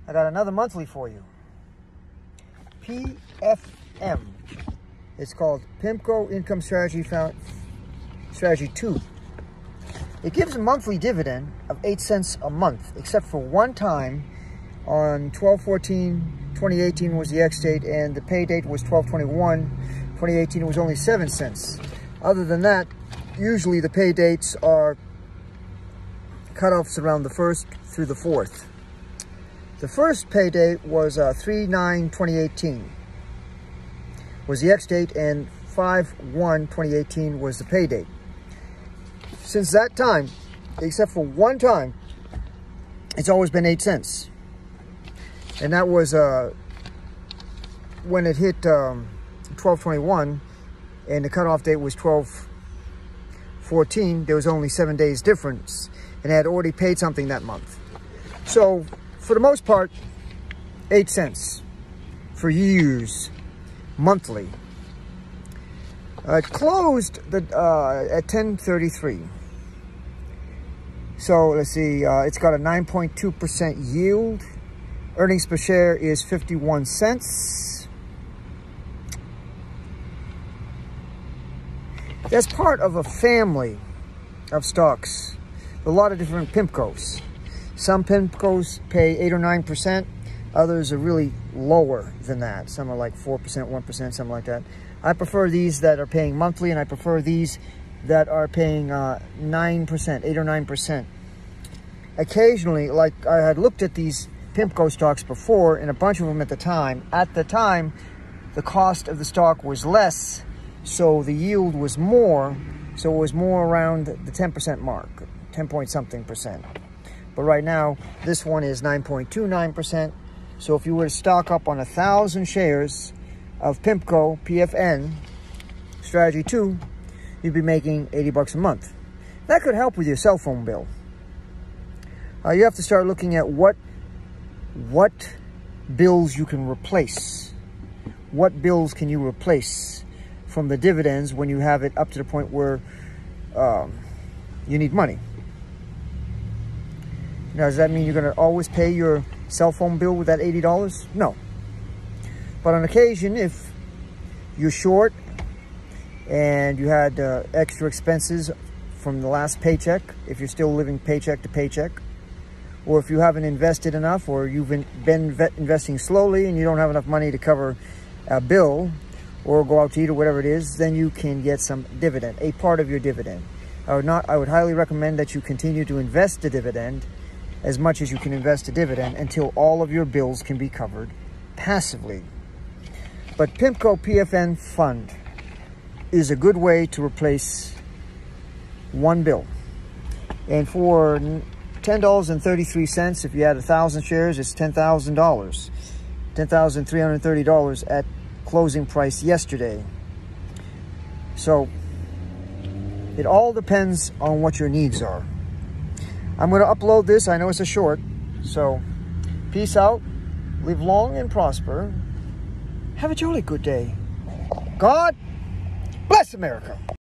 I got another monthly for you. PFM. It's called PIMCO Income Strategy Strategy 2. It gives a monthly dividend of 8 cents a month, except for one time on 12/14/2018 was the ex-date, and the pay date was 12/21/2018. It was only 7 cents. Other than that, usually the pay dates are cutoffs around the 1st through the 4th. The first pay date was 3/9/2018 was the ex-date, and 5/1/2018 was the pay date. Since that time, except for one time, it's always been 8 cents. And that was when it hit 12/21 and the cutoff date was 12/14. There was only 7 days difference, and I had already paid something that month. So for the most part, 8 cents for years, monthly. It closed at 10:33. So let's see, it's got a 9.2% yield. Earnings per share is 51 cents. That's part of a family of stocks. A lot of different PIMCOs. Some PIMCOs pay 8 or 9%. Others are really lower than that. Some are like 4%, 1%, something like that. I prefer these that are paying monthly, and I prefer these that are paying 9%, 8 or 9%. Occasionally, like I had looked at these PIMCO stocks before, and a bunch of them at the time. At the time, the cost of the stock was less, so the yield was more. So it was more around the 10% mark, 10 point something percent. But right now, this one is 9.29%. So if you were to stock up on 1,000 shares of PIMCO PFN Strategy 2, you'd be making 80 bucks a month. That could help with your cell phone bill. You have to start looking at what bills you can replace. What bills can you replace from the dividends when you have it up to the point where you need money? Now, does that mean you're going to always pay your cell phone bill with that $80? No. But on occasion, if you're short and you had extra expenses from the last paycheck, if you're still living paycheck to paycheck, or if you haven't invested enough, or you've been investing slowly and you don't have enough money to cover a bill or go out to eat or whatever it is, then you can get some dividend, a part of your dividend. I would highly recommend that you continue to invest the dividend as much as you can invest a dividend until all of your bills can be covered passively. But PIMCO PFN Fund is a good way to replace one bill. And for $10.33, if you had 1,000 shares, it's $10,000. $10,330 at closing price yesterday. So it all depends on what your needs are. I'm going to upload this. I know it's a short. So peace out. Live long and prosper. Have a jolly good day. God bless America.